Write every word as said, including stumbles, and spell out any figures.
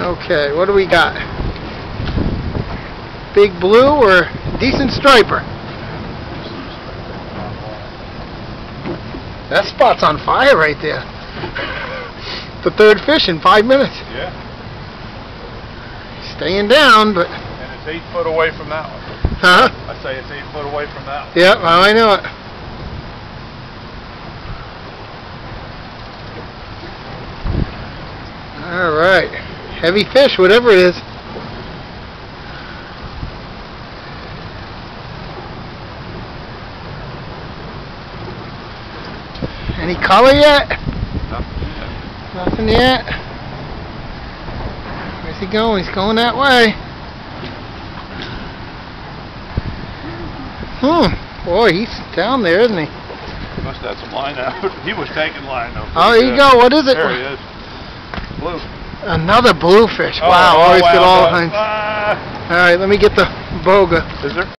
Okay, what do we got? Big blue or decent striper? That spot's on fire right there. The third fish in five minutes. Yeah. Staying down, but... And it's eight foot away from that one. Huh? I say it's eight foot away from that one. Yep, well, I know it. Alright. Heavy fish, whatever it is. Any color yet? Nothing yet. Nothing yet. Where's he going? He's going that way. Hmm. Boy, he's down there, isn't he? He must have had some line out. He was taking line though. Oh, there you go. What is it? There he is. Blue. Another bluefish. Oh, wow, oh, always wow, get all but, kinds. ah. All right, let me get the boga. Is there?